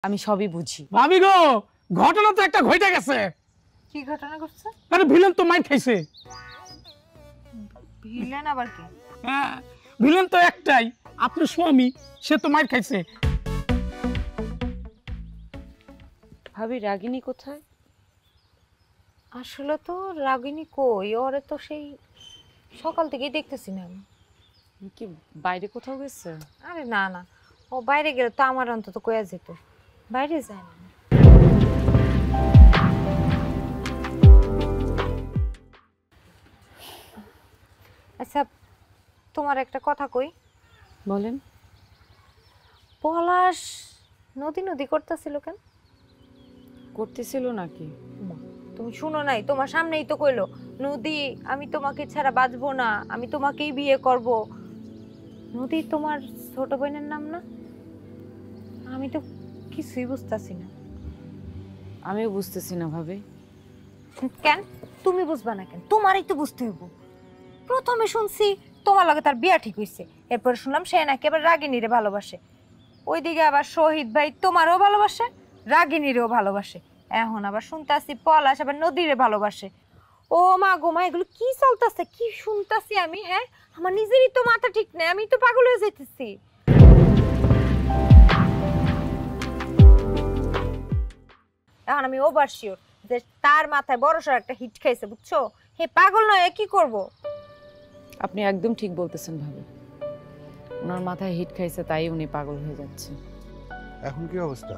আমি সবই বুঝি। ভাবি গো, ঘটনা তো একটা ঘটে গেছে। কি ঘটনা ঘটছে? আরে ভিলেন তো মাইর খাইছে। ভিলেন আবার কি? হ্যাঁ, ভিলেন তো একটাই, আপনার স্বামী, সে তো মাইর খাইছে। ভাবি রাগিনী কোথায়? আসলে তো রাগিনী কই, ওরে তো সেই সকাল থেকেই দেখতেছি না আমি। কি বাইরে কোথাও গেছে? আরে না না, ও বাইরে গেলে তো আমার অন্তত কয়া যেত, বাইরে যায় না। আচ্ছা, তোমার একটা কথা কই। বলেন। পলাশ নদী নদী করতেছিল কেন? করতেছিল নাকি? তুমি শুনো নাই? তোমার সামনেই তো কইলো, নদী আমি তোমাকে ছাড়া বাঁচবো না, আমি তোমাকেই বিয়ে করব। নদী তোমার ছোট বোনের নাম না? আমি তো কিছুই বুঝতেছি না। আমিও বুঝতেছি না ভাবি। কেন তুমি বুঝবা না কেন? তোমারই তো বুঝতে হইব। প্রথমে শুনছি তোমার লগে তার বিয়া ঠিক হইছে, এরপর শুনলাম সে নাকি আবার রাগিনীরে ভালোবাসে, ওইদিকে আবার শহীদ ভাই তোমারও ভালোবাসে, রাগিনীরেও ভালোবাসে, এখন আবার শুনতাছি পলাশ আবার নদীরে ভালোবাসে। ও মা গো মা, এগুলো কি চলতেছে, কি শুনতাছি আমি? হ্যাঁ, আমার নিজেরই তো মাথা ঠিক নেই, আমি তো পাগল হয়ে যাইতেছি। এখন আমি ওভার শিওর যে তার মাথায় বড়সড় একটা হিট খাইছে, বুঝছো? হে পাগল নয়, কি করব? আপনি একদম ঠিক বলতেছেন ভাবি, ওনার মাথায় হিট খাইছে তাই উনি পাগল হয়ে যাচ্ছে। এখন কি অবস্থা?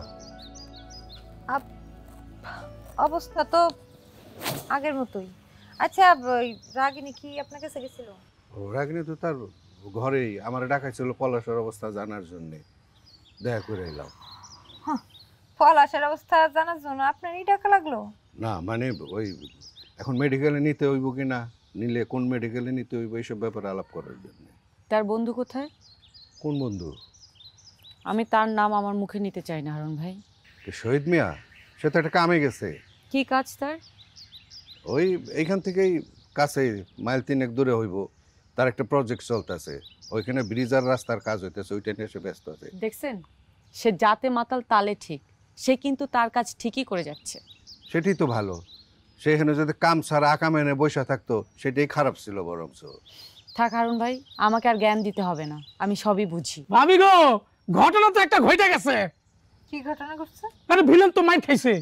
অবস্থা তো আগের মতোই। আচ্ছা, রাগিনী কি আপনার কাছে গেছিল? রাগিনী তো তার ঘরেই আমার ডাকাইছিল পলাশের অবস্থা জানার জন্য, দেখা করে এলাম। পলাশের অবস্থা জানার জন্য আপনারই টাকা লাগলো? না মানে ওই এখন মেডিকেলে নিতে হইব কি না, নিলে কোন মেডিকেলে নিতে হইব, এইসব ব্যাপারে আলাপ করার জন্য। তার বন্ধু কোথায়? কোন বন্ধু? আমি তার নাম আমার মুখে নিতে চাই না হারুন ভাই। শহীদ মিয়া, সে তো একটা কামে গেছে। কি কাজ তার? ওই এইখান থেকেই কাছে মাইল 3 দূরে হইব, তার একটা প্রজেক্ট চলতেছে, ওইখানে ব্রিজ আর রাস্তার কাজ হইতেছে, ওইটা নিয়ে সে ব্যস্ত আছে। দেখছেন, সে যাতে মাতাল তালে ঠিক, সে কিন্তু তার কাজ ঠিকই করে যাচ্ছে। সেটাই তো ভালো। সেখানে যদি কাম ছাড়া আকাম এনে বসে থাকতো, সেটাই খারাপ ছিল বরঞ্চ। থাক হারুন ভাই, আমাকে আর জ্ঞান দিতে হবে না, আমি সবই বুঝি। ভাবি গো, ঘটনা তো একটা ঘটে গেছে। কি ঘটনা ঘটছে? আরে ভিলেন তো মাইর খাইছে।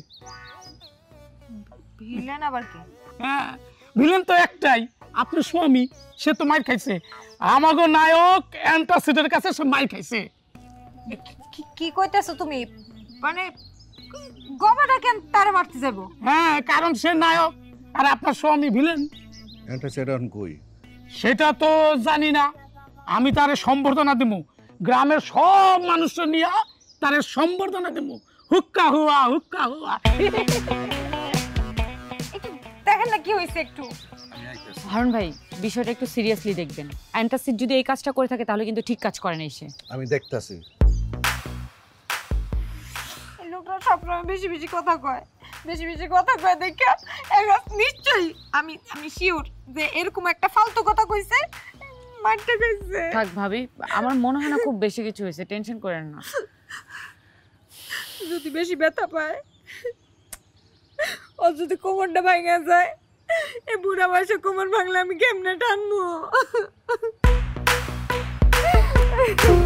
ভিলেন আবার কি? হ্যাঁ, ভিলেন তো একটাই, আপনার স্বামী, সে তো মাইর খাইছে। আমাগো নায়ক অ্যান্টাসিডের কাছে সে মাইর খাইছে। কি কইতেছো তুমি? মানে গবাটা কেন তারে মারতে যাব? হ্যাঁ, কারণ সে নায়ক আর আপনার স্বামী ভিলেন। এটা সেটা কই? সেটা তো জানি না, আমি তারে সম্বর্ধনা দেবো, গ্রামের সব মানুষ নিয়ে তারে সম্বর্ধনা দেবো। হুক্কা হুয়া, হুক্কা হুয়া। দেখেন না কি হইছে একটু। হারুন ভাই, বিষয়টা একটু সিরিয়াসলি দেখবেন। অ্যান্টাসিড যদি এই কাজটা করে থাকে তাহলে কিন্তু ঠিক কাজ করে না এসে। আমি দেখতাছি। এই লোকটা সবসময় বেশি বেশি কথা কয়, বেশি বেশি কথা কয় দেখে নিশ্চয়ই আমি শিওর যে এরকম একটা ফালতু কথা কইছে, মারতে কইছে। থাক ভাবি, আমার মনে হয় না খুব বেশি কিছু হয়েছে, টেনশন করেন না। যদি বেশি ব্যথা পায়, ও যদি কোমরটা ভাঙা যায়, এই বুড়া বয়সে কোমর ভাঙলে আমি কেমনে টানবো?